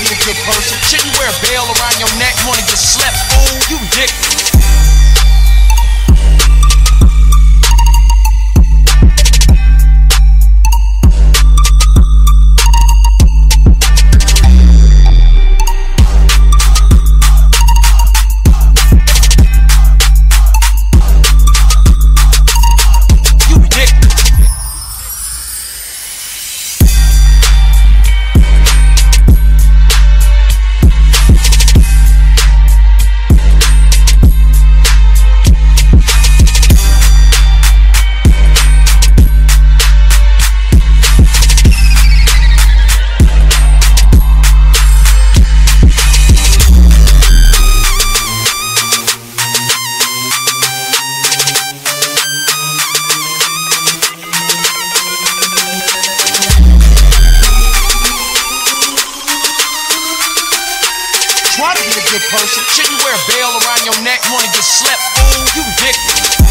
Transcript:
be a good person. Shouldn't you wear a bell around your neck? Wanna get slept, fool? You ridiculous. Try to be a good person. Shouldn't you wear a bell around your neck? Wanna get slept, fool? You ridiculous.